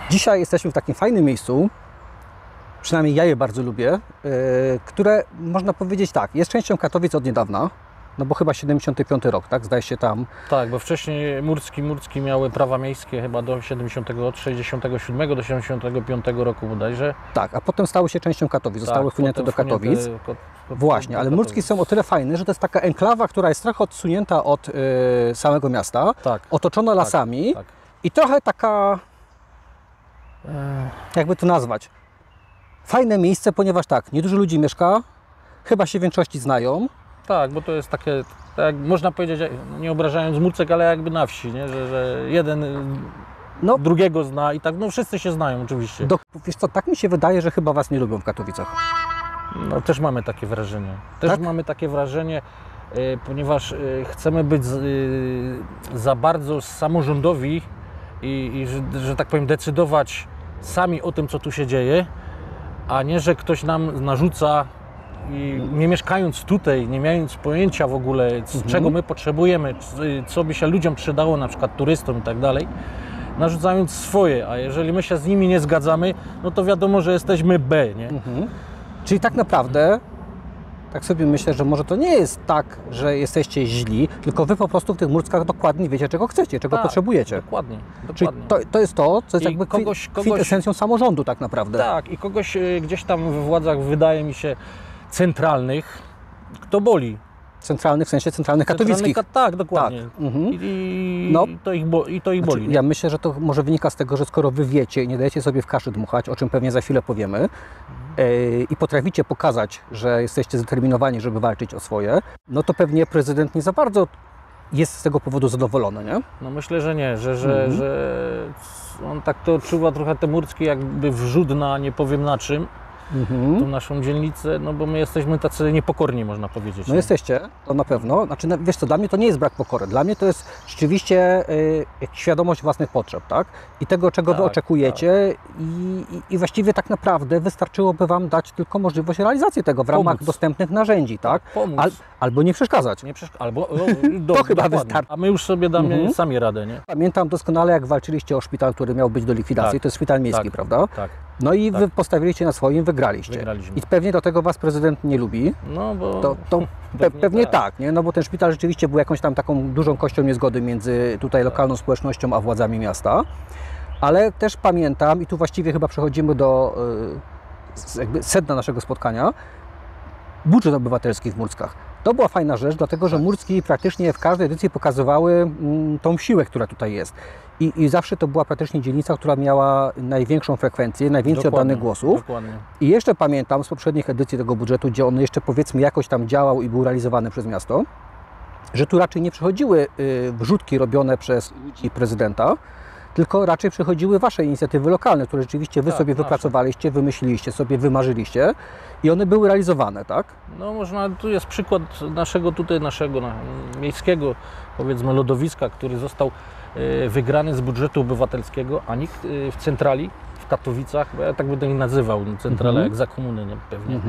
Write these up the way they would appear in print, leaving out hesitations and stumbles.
Dzisiaj jesteśmy w takim fajnym miejscu, przynajmniej ja je bardzo lubię, które można powiedzieć tak, jest częścią Katowic od niedawna, no bo chyba 75 rok, tak? Zdaje się tam. Tak, bo wcześniej Murcki miały prawa miejskie chyba od 67 do 75 roku bodajże. Tak, a potem stały się częścią Katowic, zostały wpłynięte do Katowic. Właśnie, ale Murcki są o tyle fajne, że to jest taka enklawa, która jest trochę odsunięta od samego miasta, otoczona lasami i trochę taka, jakby to nazwać, fajne miejsce, ponieważ tak, niedużo ludzi mieszka, chyba się w większości znają. Tak, bo to jest takie, tak można powiedzieć, nie obrażając Murcek, ale jakby na wsi, nie? Że jeden drugiego zna i tak, no wszyscy się znają oczywiście. Wiesz co, tak mi się wydaje, że chyba Was nie lubią w Katowicach. No też mamy takie wrażenie. Mamy takie wrażenie, ponieważ chcemy być za bardzo samorządowi i że tak powiem, decydować sami o tym, co tu się dzieje, a nie, że ktoś nam narzuca i nie mieszkając tutaj, nie mając pojęcia w ogóle, czego my potrzebujemy, co by się ludziom przydało, na przykład turystom i tak dalej, narzucając swoje, a jeżeli my się z nimi nie zgadzamy, no to wiadomo, że jesteśmy B, nie? Czyli tak naprawdę, tak sobie myślę, że może to nie jest tak, że jesteście źli, tylko Wy po prostu w tych Murckach dokładnie wiecie, czego chcecie, czego potrzebujecie. Dokładnie. Czyli to jest to, co jest jakby kwintesencją samorządu tak naprawdę. Tak, i kogoś gdzieś tam we władzach, wydaje mi się, centralnych, kto boli. Centralnych, w sensie centralnych katowickich. Tak, dokładnie. Tak. I to ich boli. Ja myślę, że to może wynika z tego, że skoro Wy wiecie i nie dajecie sobie w kaszy dmuchać, o czym pewnie za chwilę powiemy, i potraficie pokazać, że jesteście zdeterminowani, żeby walczyć o swoje, no to pewnie prezydent nie za bardzo jest z tego powodu zadowolony, nie? No myślę, że nie, że on tak to odczuwa trochę te Murcki jakby wrzód na nie powiem na czym. Tą naszą dzielnicę, no bo my jesteśmy tacy niepokorni, można powiedzieć. No jesteście, to na pewno. Znaczy, wiesz co, dla mnie to nie jest brak pokory. Dla mnie to jest rzeczywiście świadomość własnych potrzeb, tak? I tego, czego Wy oczekujecie i właściwie tak naprawdę wystarczyłoby Wam dać tylko możliwość realizacji tego w ramach dostępnych narzędzi, tak? Albo nie przeszkadzać. To chyba wystarczy. A my już sobie damy sami radę, nie? Pamiętam doskonale, jak walczyliście o szpital, który miał być do likwidacji. To jest szpital miejski, prawda? Tak. No i Wy postawiliście na swoim, wygraliście. I pewnie do tego Was prezydent nie lubi. No bo... Pewnie tak, nie? No bo ten szpital rzeczywiście był jakąś tam taką dużą kością niezgody między tutaj lokalną społecznością a władzami miasta. Ale też pamiętam, i tu właściwie chyba przechodzimy do jakby sedna naszego spotkania, budżet obywatelski w Murckach. To była fajna rzecz, dlatego że Murcki praktycznie w każdej edycji pokazywały tą siłę, która tutaj jest. I zawsze to była praktycznie dzielnica, która miała największą frekwencję, najwięcej oddanych głosów. I jeszcze pamiętam z poprzednich edycji tego budżetu, gdzie on jeszcze powiedzmy jakoś tam działał i był realizowany przez miasto, że tu raczej nie przychodziły wrzutki robione przez ludzi prezydenta, tylko raczej przychodziły Wasze inicjatywy lokalne, które rzeczywiście Wy sobie wypracowaliście, wymyśliliście sobie, wymarzyliście i one były realizowane, tak? No można, tu jest przykład naszego miejskiego, powiedzmy lodowiska, który został wygrany z budżetu obywatelskiego, a nikt w centrali, w Katowicach, bo ja tak będę ich nazywał, centrala jak za komuny, nie, pewnie,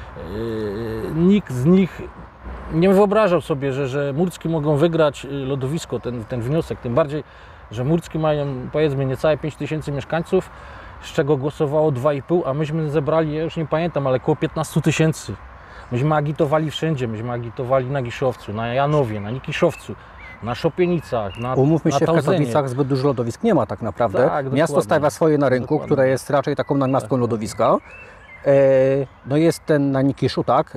nikt z nich nie wyobrażał sobie, że Murcki mogą wygrać lodowisko, ten wniosek, tym bardziej, że Murcki mają powiedzmy niecałe 5000 mieszkańców, z czego głosowało 2,5, a myśmy zebrali, ja już nie pamiętam, ale około 15 000. Myśmy agitowali wszędzie, myśmy agitowali na Giszowcu, na Janowie, na Nikiszowcu, na Szopienicach, na Umówmy się, Tauzynie. w Katowicach zbyt dużo lodowisk nie ma tak naprawdę. Tak, miasto stawia swoje na rynku, które jest raczej taką namiastką lodowiska. No jest ten na Nikiszu, tak?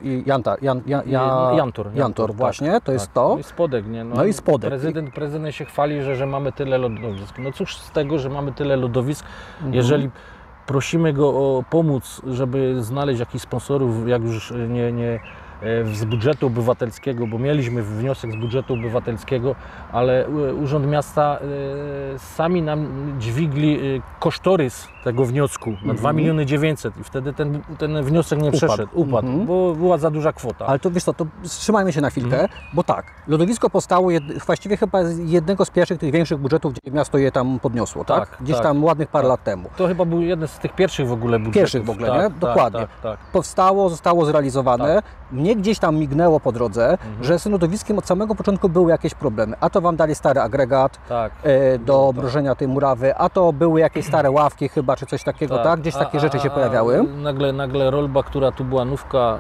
Jantor, właśnie, to jest to. No i Spodek, nie? No i Spodek. Prezydent się chwali, że mamy tyle lodowisk. No cóż z tego, że mamy tyle lodowisk, jeżeli prosimy go o pomoc, żeby znaleźć jakichś sponsorów, jak już nie z budżetu obywatelskiego, bo mieliśmy wniosek z budżetu obywatelskiego, ale Urząd Miasta sami nam dźwigli kosztorys tego wniosku na 2 900 000 i wtedy ten wniosek nie upadł, bo była za duża kwota. Ale to wiesz co, to wstrzymajmy się na chwilkę, bo tak, lodowisko powstało właściwie chyba z jednego z pierwszych tych większych budżetów, gdzie miasto je tam podniosło, tak? Gdzieś tam ładnych parę lat temu. To chyba był jeden z tych pierwszych w ogóle budżetów. Pierwszych w ogóle, nie? Dokładnie. Tak. Powstało, zostało zrealizowane. Mnie mnie gdzieś tam mignęło po drodze, że z lodowiskiem od samego początku były jakieś problemy. A to Wam dali stary agregat Tak. do mrożenia tej murawy, a to były jakieś stare ławki chyba, czy coś takiego, tak? Gdzieś takie rzeczy się pojawiały. Nagle rolba, która tu była nówka,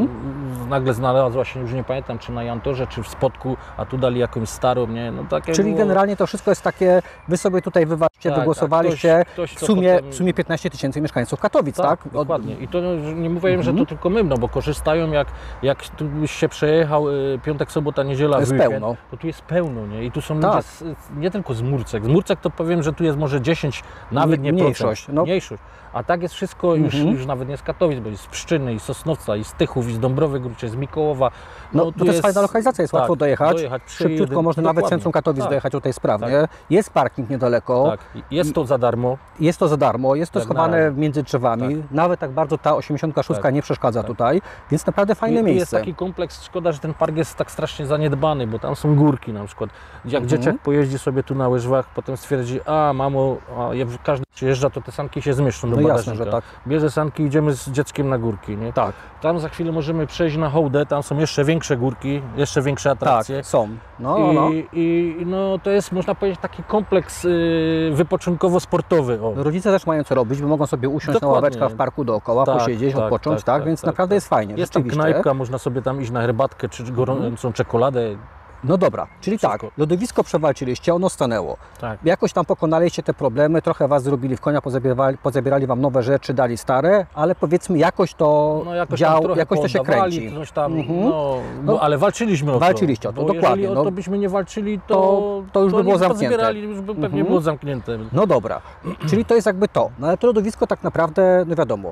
nagle znalazła się, już nie pamiętam, czy na Jantorze, czy w Spodku, a tu dali jakąś starą, nie? No, takie Czyli było... generalnie to wszystko jest takie, Wy sobie tutaj wywarliście, Tak, wygłosowaliście, ktoś w to sumie potem- 15 000 mieszkańców Katowic, tak? Dokładnie. I to nie mówię, że to tylko my, no bo korzystają, jak tu byś się przejechał piątek, sobota, niedziela, To jest w weekend, pełno. to tu jest pełno, nie? I tu są Tak. ludzie nie tylko z Murcek. Z Murcek to powiem, że tu jest może 10, nawet nie Mniejszość, procent. no. Mniejszość. A tak jest wszystko już nawet nie z Katowic, bo jest z Pszczyny, i z Sosnowca, i z Tychów, i z Dąbrowy Górczej, z Mikołowa. No, to jest fajna lokalizacja, jest łatwo dojechać. Szybciutko można nawet z centrum Katowic dojechać tutaj sprawnie. Jest parking niedaleko. Tak. Jest to za darmo. Jest to za darmo, jest to Jak na schowane razie. między drzewami. Nawet tak bardzo ta 86 Tak. nie przeszkadza tutaj, więc naprawdę fajne Jest miejsce. taki kompleks, szkoda, że ten park jest tak strasznie zaniedbany, bo tam są górki na przykład. Jak dzieciak pojeździ sobie tu na łyżwach, potem stwierdzi, a mamo, każdy przyjeżdża, to te sanki się zmieszczą do No jasne, bagażnika. że tak. Bierze sanki, idziemy z dzieckiem na górki, nie? Tak, Tam za chwilę możemy przejść na Hołdę, tam są jeszcze większe górki, jeszcze większe atrakcje. tak, są. No. I no, to jest, można powiedzieć, taki kompleks wypoczynkowo-sportowy. O. Rodzice też mają co robić, bo mogą sobie usiąść Dokładnie. na ławeczkach w parku dookoła, Tak, posiedzieć, tak, odpocząć, tak, więc tak, naprawdę tak. jest fajnie, Jest tam rzeczywiście. knajpka, można sobie tam iść na herbatkę, czy gorącą czekoladę. No dobra, czyli Wszystko. tak, lodowisko przewalczyliście, ono stanęło. Tak. Jakoś tam pokonaliście te problemy, trochę Was zrobili w konia, pozabierali Wam nowe rzeczy, dali stare, ale powiedzmy jakoś to No jakoś, działa, tam trochę jakoś to się pooddawali, kręci. Coś tam, No, ale walczyliśmy o to. walczyliście o to, Bo dokładnie, Jeżeli no. o to byśmy nie walczyli, To już by było oni zamknięte. pozbierali, już by pewnie było zamknięte. No dobra, czyli to jest jakby to. No ale to lodowisko tak naprawdę, no wiadomo,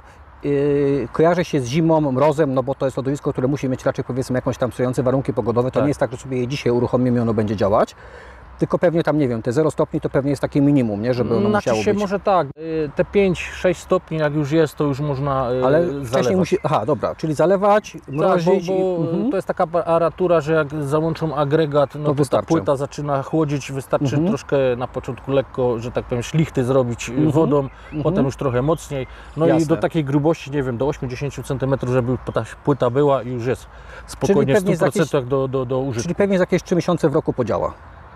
kojarzy się z zimą, mrozem, no bo to jest lodowisko, które musi mieć raczej powiedzmy jakąś tam sprzyjające warunki pogodowe. To Tak. nie jest tak, że sobie je dzisiaj uruchomimy i ono będzie działać. Tylko pewnie tam, nie wiem, te 0 stopni to pewnie jest takie minimum, nie? Żeby ono Znaczy musiało się być. może tak, te 5-6 stopni jak już jest, to już można Ale zalewać. wcześniej musi, aha, dobra, czyli zalewać, Tak, mrozić. bo to jest taka aparatura, że jak załączą agregat, no to ta wystarczy. płyta zaczyna chłodzić, wystarczy troszkę na początku lekko, że tak powiem, szlichty zrobić wodą, potem już trochę mocniej, no i Jasne. do takiej grubości, nie wiem, do 8-10 cm, żeby już ta płyta była i już jest spokojnie w pewnie 100% do użytku. Czyli pewnie za jakieś 3 miesiące w roku podziała.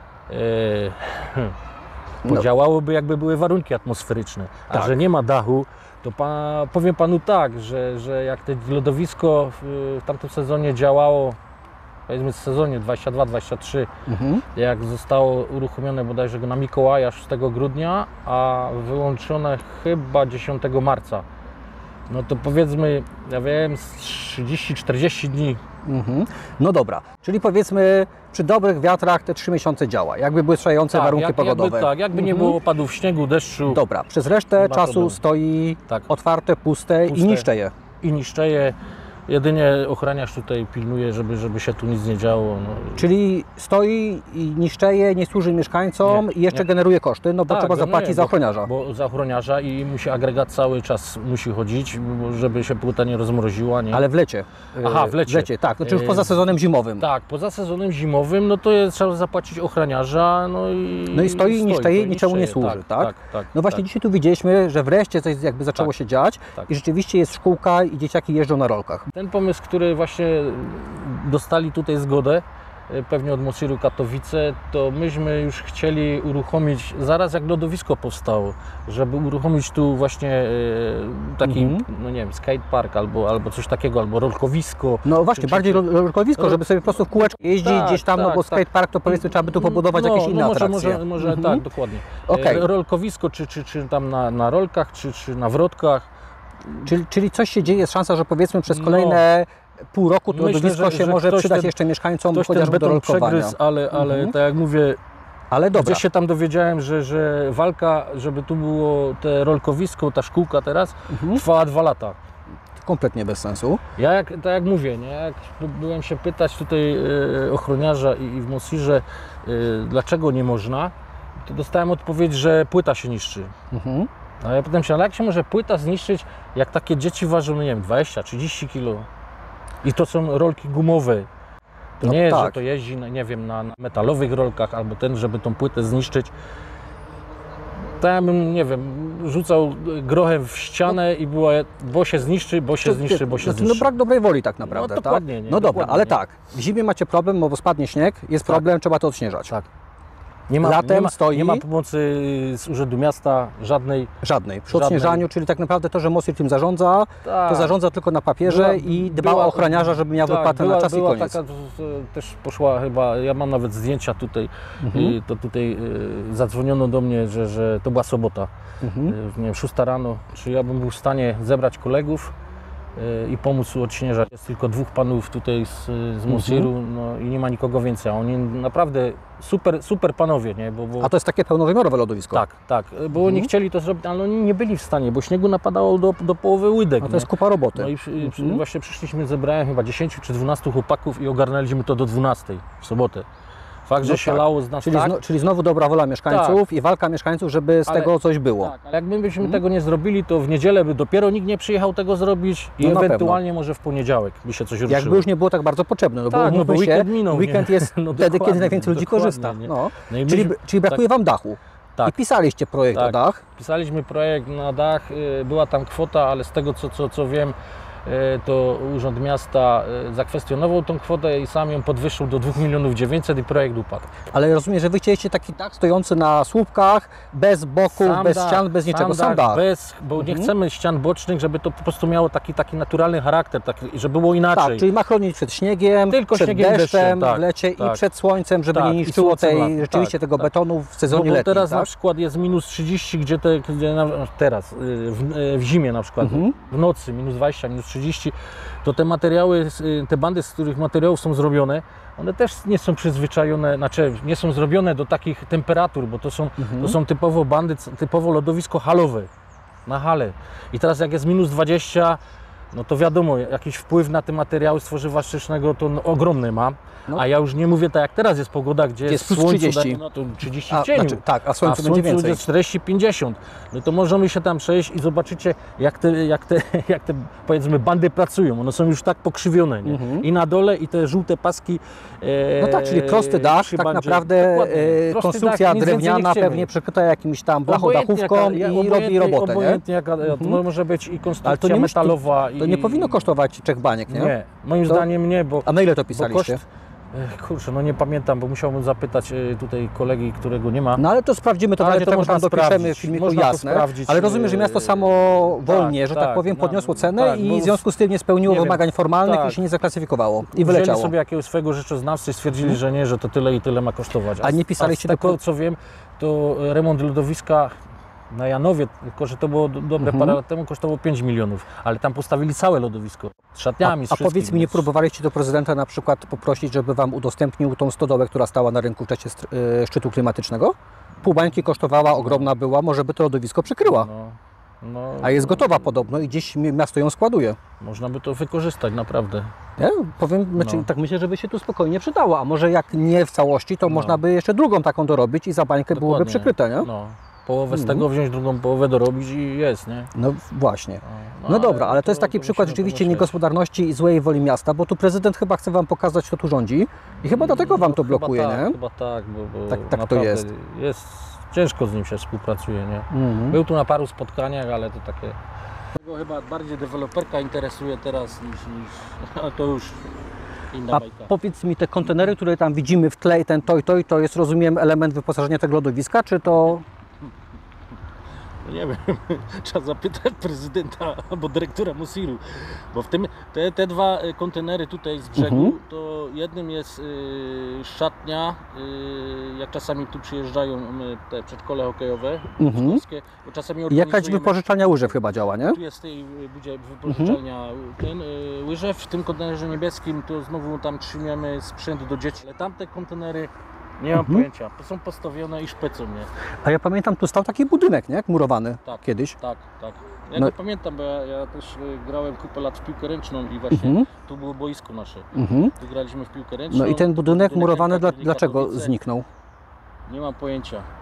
Podziałałoby, jakby były warunki atmosferyczne, a Tak. że nie ma dachu, to powiem Panu tak, że jak to lodowisko w tamtym sezonie działało, powiedzmy w sezonie 22-23, jak zostało uruchomione bodajże na Mikołaja 6 grudnia, a wyłączone chyba 10 marca, no to powiedzmy, ja wiem, z 30-40 dni. No dobra, czyli powiedzmy przy dobrych wiatrach te 3 miesiące działa, jakby były sprzyjające warunki pogodowe. Jakby nie było opadów śniegu, deszczu Dobra, przez resztę ma czasu problemu. stoi Tak. otwarte, puste i niszcze je. i niszczeje. Jedynie ochroniarz tutaj pilnuje, żeby się tu nic nie działo. No. Czyli stoi i niszczeje, nie służy mieszkańcom Nie, i jeszcze nie. generuje koszty, no bo trzeba no zapłacić nie, za ochroniarza. Bo za ochroniarza i musi agregat cały czas musi chodzić, żeby się płyta nie rozmroziła. Nie? Ale w lecie. Aha, w lecie. tak, znaczy już poza sezonem zimowym. Tak, poza sezonem zimowym, no to trzeba zapłacić ochroniarza, No i stoi i niszczeje, to niczemu nie niszczeje. służy, tak? Tak, No właśnie tak. dzisiaj tu widzieliśmy, że wreszcie coś jakby zaczęło Tak, się dziać tak. i rzeczywiście jest szkółka i dzieciaki jeżdżą na rolkach. Ten pomysł, który właśnie dostali tutaj zgodę, pewnie od Mosiru Katowice, to myśmy już chcieli uruchomić, zaraz jak lodowisko powstało, żeby uruchomić tu właśnie taki, no nie wiem, skatepark albo coś takiego, albo rolkowisko. No właśnie, Czy- bardziej rolkowisko, żeby sobie po prostu w kółeczko jeździć Tak, gdzieś tam, no tak, bo tak. skatepark to powiedzmy trzeba by tu pobudować jakieś inne może, atrakcje. może tak, dokładnie. Okej. Rolkowisko, czy tam na rolkach, czy na wrotkach. Czyli coś się dzieje, jest szansa, że powiedzmy przez No. kolejne pół roku to Myślę, lodowisko że się może ktoś przydać ten- jeszcze mieszkańcom Ktoś ten chociażby do beton rolkowania. przegryzł, ale tak jak mówię, Ale dobra, gdzieś się tam dowiedziałem, że walka, żeby tu było te rolkowisko, ta szkółka teraz, trwała 2 lata. kompletnie bez sensu. Ja tak jak mówię, nie, jak byłem się pytać tutaj ochroniarza i w Mosirze, dlaczego nie można, to dostałem odpowiedź, że płyta się niszczy. A ja potem się, ale jak się może płyta zniszczyć, jak takie dzieci ważą, no nie wiem, 20-30 kg i to są rolki gumowe. To No nie jest, tak. że to jeździ, nie wiem, na metalowych rolkach albo żeby tą płytę zniszczyć. To ja bym, nie wiem, rzucał grochem w ścianę i było, bo się zniszczy, bo się zniszczy, bo się No zniszczy. brak dobrej woli tak naprawdę, No dokładnie, tak? nie? No dobra, Dokładnie, ale nie? tak, w zimie macie problem, bo spadnie śnieg, jest problem, trzeba to odśnieżać. Tak. Nie ma, Latem stoi- nie ma pomocy z Urzędu Miasta, żadnej. Żadnej. Przy Żadnej. odśnieżaniu, czyli tak naprawdę to, że Mosir tym zarządza, Tak. to zarządza tylko na papierze i dba o ochroniarza, żeby miał wypłatę na czas i koniec. Taka, też poszła chyba, ja mam nawet zdjęcia tutaj, to tutaj zadzwoniono do mnie, że to była sobota, nie wiem, 6 rano, czy ja bym był w stanie zebrać kolegów i pomóc odśnieżać. Jest tylko 2 panów tutaj z Mosiru, no i nie ma nikogo więcej, a oni naprawdę super panowie, nie? Bo A to jest takie pełnowymiarowe lodowisko? tak, bo oni chcieli to zrobić, ale oni nie byli w stanie, bo śniegu napadało do połowy łydek. A to nie? jest kupa roboty. No i właśnie przyszliśmy, zebrałem chyba 10 czy 12 chłopaków i ogarnęliśmy to do 12 w sobotę. Fakt, że No się tak. lało z nas Czyli, tak. czyli znowu dobra wola mieszkańców i walka mieszkańców, żeby z Ale- tego coś było. Tak, ale jakbyśmy tego nie zrobili, to w niedzielę by dopiero nikt nie przyjechał tego zrobić i No na ewentualnie może w poniedziałek by się coś ruszyło. Jakby już nie było tak bardzo potrzebne, no bo Tak, no umówmy bo się, weekend minął, weekend nie? jest No wtedy, kiedy dokładnie, najwięcej ludzi dokładnie, korzysta. nie? No. No i Czyli, myśmy- czyli brakuje Wam dachu. Tak. I pisaliście projekt o Tak. dach. Pisaliśmy projekt na dach, była tam kwota, ale z tego co wiem, to Urząd Miasta zakwestionował tą kwotę i sam ją podwyższył do 2 900 000 i projekt upadł. Ale rozumiem, że Wy chcieliście taki dach stojący na słupkach, bez boków, Sam bez dach, ścian, bez niczego, sam dach. bo nie chcemy ścian bocznych, żeby to po prostu miało taki naturalny charakter, żeby było inaczej. Tak, czyli ma chronić przed śniegiem, Tylko przed śniegiem, deszczem deszczem, tak, w lecie i tak. przed słońcem, żeby Tak, nie i niszczyło słońcem latem, rzeczywiście tak, tego tak. betonu w sezonie Bo letnim. teraz tak? na przykład jest minus 30, teraz w zimie na przykład, w nocy minus 20, minus 30, to te materiały, te bandy, z których materiałów są zrobione, one też nie są przyzwyczajone, znaczy nie są zrobione do takich temperatur, bo to są typowo bandy, typowo lodowisko halowe, na hale. I teraz jak jest minus 20, no to wiadomo, jakiś wpływ na te materiały z tworzywa sztucznego to ogromny ma. No. A ja już nie mówię tak jak teraz jest pogoda, gdzie Jest jest plus słońcu, 30. no to 30 w cieniu. Znaczy, tak, a w słońcu będzie więcej. jest 40-50. No to możemy się tam przejść i zobaczycie, jak te powiedzmy bandy pracują. One są już tak pokrzywione, nie? I na dole, i te żółte paski. No tak, czyli prosty dach, przy tak bandzie. naprawdę Dokładnie. Prosty konstrukcja dach, nic więcej nie drewniana, chcemy. pewnie przykryta jakimś tam blachodachówką Obojętnie i robi robotę, nie? Obojętnie jaka, to może być i Ale konstrukcja to nie metalowa. To nie powinno kosztować 3 baniek, nie? Nie, moim To- zdaniem nie, bo... A na ile to bo pisaliście? Kurczę, no nie pamiętam, bo musiałbym zapytać tutaj kolegi, którego nie ma. No ale to sprawdzimy, to w Ale razie to czego można tam dopiszemy w sprawdzić, filmiku, można to jasne. sprawdzić, Ale rozumiem, że miasto samo wolnie, że tak tak, powiem, no, podniosło cenę tak, i bo w związku z tym nie spełniło nie wiem, wymagań formalnych tak. i się nie zaklasyfikowało. I Wzięli wyleciało. sobie jakiegoś swojego rzeczoznawcy i stwierdzili, że nie, że to tyle i tyle ma kosztować. A nie pisaliście z tego, do- co wiem, to remont lodowiska na Janowie, tylko że to było dobre parę lat temu, kosztowało 5 milionów, ale tam postawili całe lodowisko, z szatniami, z A wszystkim. powiedz mi, nie więc- próbowaliście do prezydenta na przykład poprosić, żeby Wam udostępnił tą stodołę, która stała na rynku w czasie szczytu klimatycznego? Pół bańki kosztowała, ogromna była, może by to lodowisko przykryła. No, A jest gotowa podobno i gdzieś miasto ją składuje. można by to wykorzystać, naprawdę. Nie? Powiem, znaczy, No. tak myślę, żeby się tu spokojnie przydało, a może jak nie w całości, to można by jeszcze drugą taką dorobić i za bańkę byłoby Dokładnie. przykryte, nie? No, połowę z tego wziąć, drugą połowę dorobić i jest, nie? No właśnie. No dobra, ale to jest taki przykład musimy rzeczywiście pomyśleć. niegospodarności i złej woli miasta, bo tu prezydent chyba chce Wam pokazać, kto tu rządzi i chyba dlatego Wam to blokuje, chyba tak, nie? Chyba tak, bo Tak to naprawdę jest. jest. Ciężko z nim się współpracuje, nie? Był tu na paru spotkaniach, ale to takie... Tego chyba bardziej deweloperka interesuje teraz niż ale to już inna A bajka. powiedz mi, te kontenery, które tam widzimy w tle i ten to jest, rozumiem, element wyposażenia tego lodowiska, czy to... Nie wiem, trzeba zapytać prezydenta albo dyrektora Mosiru, bo w tym te dwa kontenery tutaj z brzegu, to jednym jest szatnia, jak czasami tu przyjeżdżają te przedszkole hokejowe, szkolskie, bo czasami Jakaś organizujemy- wypożyczalnia łyżew chyba działa, nie? Tu jest w tej budzie wypożyczalnia łyżew, w tym kontenerze niebieskim to znowu tam trzymiemy sprzęt do dzieci, ale tamte kontenery nie mam pojęcia, są postawione i szpecą, nie? A ja pamiętam, tu stał taki budynek, nie? Murowany Tak. kiedyś. Tak. Ja No- go pamiętam, bo ja też grałem kupę lat w piłkę ręczną i właśnie tu było boisko nasze. Tu graliśmy w piłkę ręczną. No i ten budynek murowany Katarzyny dlaczego Katowice. zniknął? Nie mam pojęcia.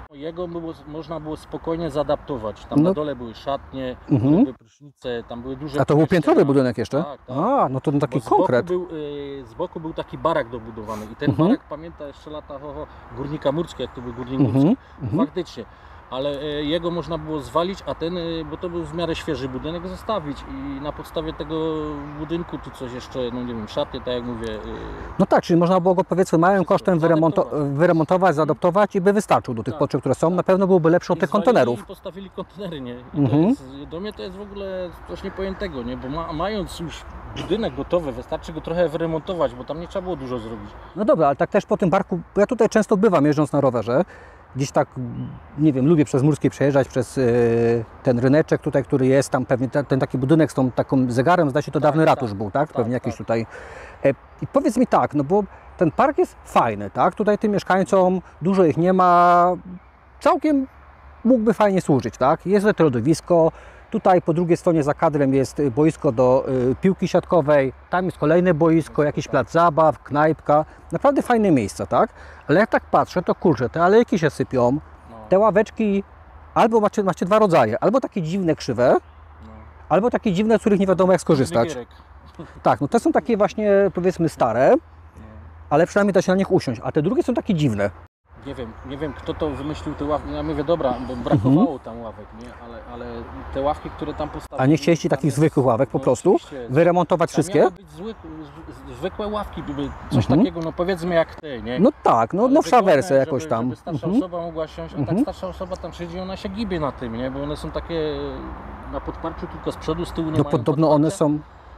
Jego można było spokojnie zaadaptować. Tam No. na dole były szatnie, Mhm. były prysznice, tam były duże A to był pomieszczenia. piętrowy budynek jeszcze? Tak, tak. A, no to taki Bo konkret. z boku był taki barak dobudowany i ten Mhm. barak, pamięta jeszcze lata górnika Murskiego, jak to był górnik Mhm. Murski. Mhm. Faktycznie. Ale jego można było zwalić, a ten, bo to był w miarę świeży budynek, zostawić i na podstawie tego budynku tu coś jeszcze, no nie wiem, szaty, tak jak mówię. No tak, czyli można było go powiedzmy małym kosztem Zaadaptować. wyremontować, zaadaptować i by wystarczył do tych Tak, potrzeb, które są. Na pewno byłby lepszy od I tych zwalili kontenerów. I postawili kontenery, nie? I Mhm. to jest, do mnie to jest w ogóle coś niepojętego, nie? Bo mając już budynek gotowy, wystarczy go trochę wyremontować, bo tam nie trzeba było dużo zrobić. No dobra, ale tak też po tym parku, bo ja tutaj często bywam jeżdżąc na rowerze, gdzieś tak, nie wiem, lubię przez Mórskie przejeżdżać, przez ten ryneczek tutaj, który jest, tam pewnie ten taki budynek z tą taką zegarem, zdaje się to Tak, dawny tak. ratusz był, tak? Tak, Pewnie jakiś tak. tutaj. I powiedz mi tak, no bo ten park jest fajny, tak? Tutaj tym mieszkańcom, dużo ich nie ma, całkiem mógłby fajnie służyć, tak? Jest to lodowisko, tutaj po drugiej stronie za kadrem jest boisko do piłki siatkowej, tam jest kolejne boisko, jakiś plac zabaw, knajpka, naprawdę fajne miejsca, tak? Ale jak tak patrzę, to kurczę, te alejki się sypią, No, te ławeczki, albo macie dwa rodzaje, albo takie dziwne, krzywe, no. albo takie dziwne, z których nie wiadomo jak skorzystać. Wybierek. Tak, no te są takie właśnie, powiedzmy, stare, No. ale przynajmniej da się na nich usiąść, a te drugie są takie dziwne. Nie wiem kto to wymyślił te ławki. Ja mówię, dobra, bo brakowało tam ławek, nie? Ale te ławki, które tam postawili... A nie chcieliście tam takich jest- zwykłych ławek po no prostu? oczywiście. Wyremontować Tam wszystkie? miały być zwykłe ławki, były coś Mhm. takiego, no powiedzmy jak te, nie? No tak, no Ale nowsza wygodne, wersja jakoś żeby, tam. Żeby starsza Mhm. osoba mogła siąść, a Mhm. tak starsza osoba tam siedzi, ona się gibie na tym, nie? Bo one są takie na podparciu, tylko z przodu, z tyłu nie No mają podobno one podparcia.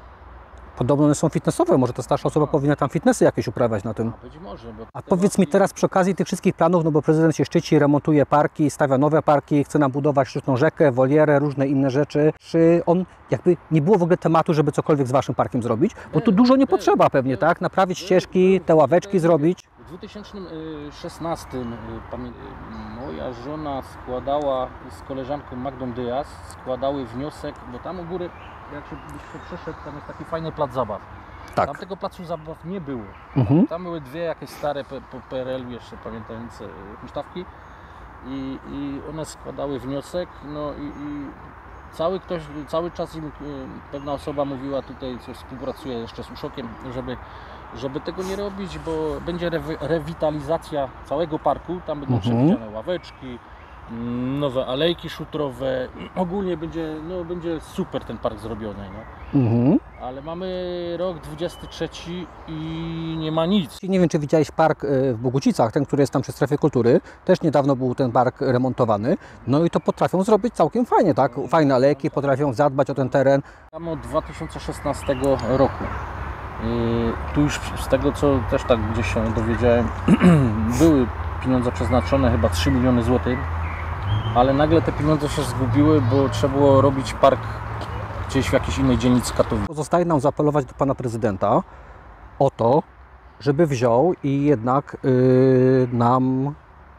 są fitnessowe, może ta starsza osoba powinna tam fitnessy jakieś uprawiać na tym. A być może, bo A te powiedz mi ławki- teraz przy okazji tych wszystkich planów, no bo prezydent się szczyci, remontuje parki, stawia nowe parki, chce nam budować sztuczną rzekę, wolierę, różne inne rzeczy. Czy on jakby nie było w ogóle tematu, żeby cokolwiek z waszym parkiem zrobić? Bo tu dużo nie potrzeba pewnie, tak? Naprawić ścieżki, te ławeczki zrobić. W 2016 moja żona składała z koleżanką Magdą Dyaz, składały wniosek, bo tam u góry, jak się przeszedł, tam jest taki fajny plac zabaw. Tam Tak. tego placu zabaw nie było. Mhm. Tam były dwie jakieś stare po PRL-u jeszcze pamiętające huśtawki i one składały wniosek, no i cały czas im pewna osoba mówiła tutaj, coś współpracuje jeszcze z Uszokiem, żeby tego nie robić, bo będzie rewitalizacja całego parku, tam będą przewidziane ławeczki, nowe alejki szutrowe, ogólnie będzie super ten park zrobiony, nie? Mhm. Ale mamy rok 23 i nie ma nic. Nie wiem, czy widziałeś park w Bogucicach, ten, który jest tam przy strefie kultury. Też niedawno był ten park remontowany. No i to potrafią zrobić całkiem fajnie, tak? Fajne alejki, potrafią zadbać o ten teren. Tam od 2016 roku. Tu już z tego, co też tak gdzieś się dowiedziałem, były pieniądze przeznaczone, chyba 3 miliony złotych, ale nagle te pieniądze się zgubiły, bo trzeba było robić park gdzieś w jakiejś innej dzielnicy Katowic. Pozostaje nam zaapelować do pana prezydenta o to, żeby wziął i jednak nam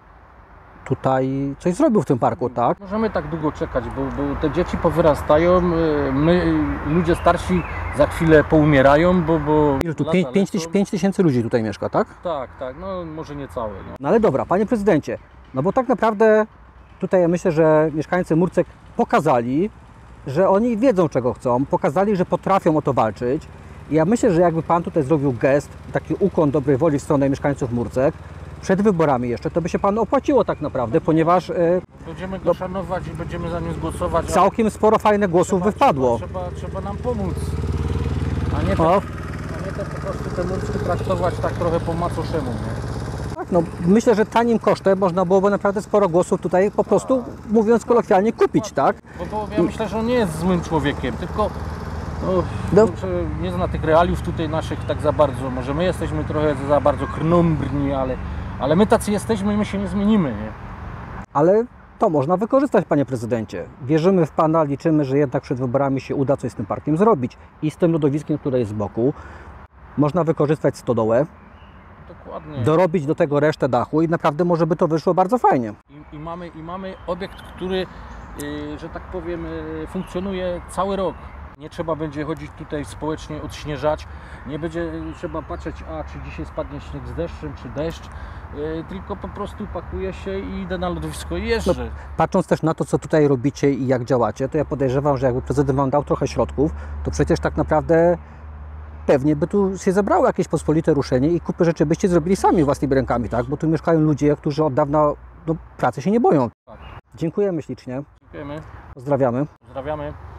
tutaj coś zrobił w tym parku, tak? Możemy tak długo czekać, bo te dzieci powyrastają, my, ludzie starsi, za chwilę poumierają, bo Ile tu? lata lecą. 5 tysięcy ludzi tutaj mieszka, tak? Tak, no może nie całe. No. No ale dobra, panie prezydencie, no bo tak naprawdę tutaj ja myślę, że mieszkańcy Murcek pokazali, że oni wiedzą czego chcą, pokazali, że potrafią o to walczyć. I ja myślę, że jakby pan tutaj zrobił gest, taki ukłon dobrej woli w stronę mieszkańców Murcek, przed wyborami jeszcze, to by się panu opłaciło tak naprawdę, ponieważ Będziemy go szanować i będziemy za nim głosować. ale całkiem sporo fajnych głosów wypadło. Trzeba nam pomóc, a nie O, te po prostu te Murskie traktować tak trochę po macoszemu. Nie? tak, no, myślę, że tanim kosztem można byłoby naprawdę sporo głosów tutaj po prostu, mówiąc kolokwialnie, kupić, tak? Bo ja myślę, że on nie jest złym człowiekiem, tylko No. kurczę, nie zna tych realiów tutaj naszych tak za bardzo. Może my jesteśmy trochę za bardzo krnąbrni, ale my tacy jesteśmy i my się nie zmienimy. Nie? Ale to można wykorzystać, panie prezydencie. Wierzymy w pana, liczymy, że jednak przed wyborami się uda coś z tym parkiem zrobić. I z tym lodowiskiem, które jest z boku, można wykorzystać stodołę, Dokładnie. dorobić do tego resztę dachu i naprawdę może by to wyszło bardzo fajnie. I mamy obiekt, który, że tak powiem, funkcjonuje cały rok. Nie trzeba będzie chodzić tutaj społecznie odśnieżać, nie będzie trzeba patrzeć, czy dzisiaj spadnie śnieg z deszczem, czy deszcz, tylko po prostu pakuje się i idę na lodowisko i jeżdżę. Patrząc też na to, co tutaj robicie i jak działacie, to ja podejrzewam, że jakby prezydent Wam dał trochę środków, to przecież tak naprawdę pewnie by tu się zebrało jakieś pospolite ruszenie i kupę rzeczy byście zrobili sami własnymi rękami, tak? Bo tu mieszkają ludzie, którzy od dawna do pracy się nie boją. Tak. Dziękujemy ślicznie. Dziękujemy, Pozdrawiamy. pozdrawiamy.